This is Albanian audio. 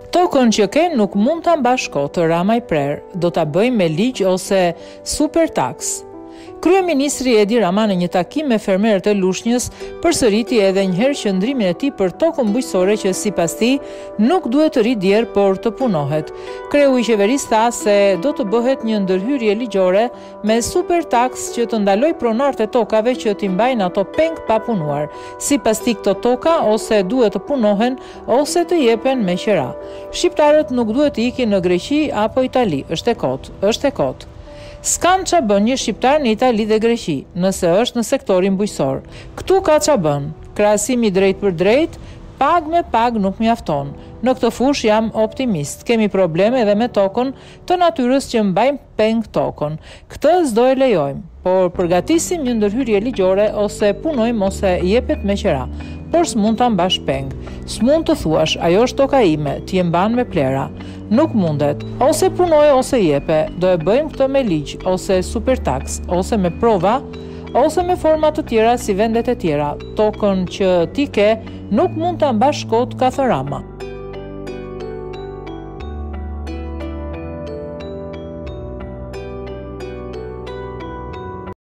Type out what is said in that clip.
Tokën që ke nuk mund ta mbash kot, Rama i prer, do ta bëjmë me ligj ose super tax. Kryeministri Edi Rama në një takim me fermerët e Lushnjës përsëriti edhe njëherë qëndrimin e tij për tokën bujqësore që sipas tij nuk duhet të rritë djerë por të punohet. Kreu i qeverisë tha se do të bëhet një ndërhyrje ligjore me super tax që të ndaloj pronarët e tokave që t'i mbajnë ato peng pa punuar. Sipas tij këto toka ose duhet të punohen ose të jepen me qira. Shqiptarët nuk duhet të ikin në Greqi apo Itali, është e kot. S'kan qa bën një shqiptar në Itali dhe Greqi, nëse është në sektorin bujqësor. Këtu ka qa bën, krahasimi drejt për drejt, pag me pag nuk mjafton. Në këtë fush jam optimist. Kemi probleme edhe me tokën të natyrës që mbajmë peng tokën. Këtë s'do e lejojmë, por përgatisim një ndërhyrje ligjore ose punojmë ose jepet me qira. Por s'mund ta mbash peng. S'mund të thuash, ajo është toka ime, ti e mban me plera. Nuk mundet. Ose punoj ose jepe. Do e bëjmë këtë me ligj, ose super tax, ose me prova, ose me forma të tjera si vendet e tjera. Tokën që ti ke nuk mund ta mbash kot, ka thënë Rama.